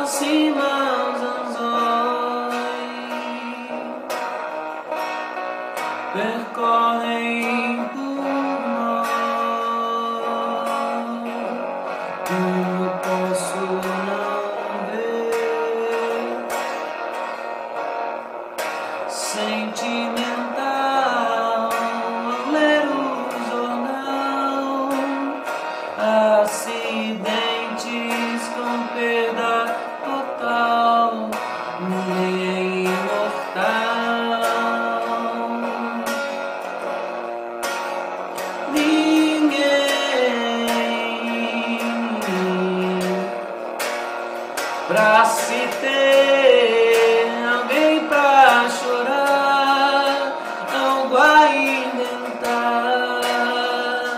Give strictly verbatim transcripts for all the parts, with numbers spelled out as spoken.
aproxima os anzóis, percorrem por nós, como posso não ver, sentimental, ao ler o jornal, acidentes com perda total, ninguém é imortal, ninguém pra se ter, alguém pra chorar, algo a inventar,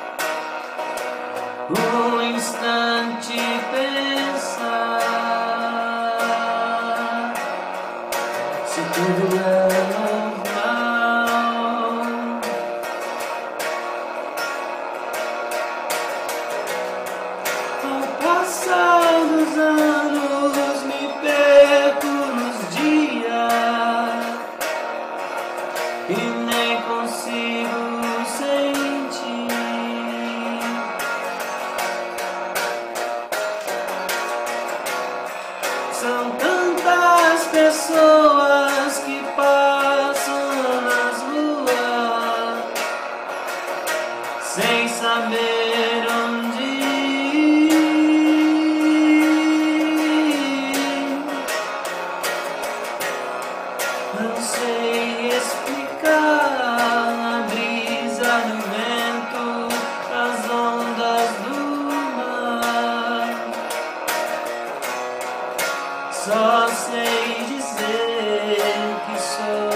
um instante pensar se tudo é normal. Ao passar dos anos me perco nos dias e nem consigo sentir. São tantas pessoas que passam nas ruas sem saber onde ir. Não sei explicar a brisa do vento, as ondas do mar. Só sei dizer que sou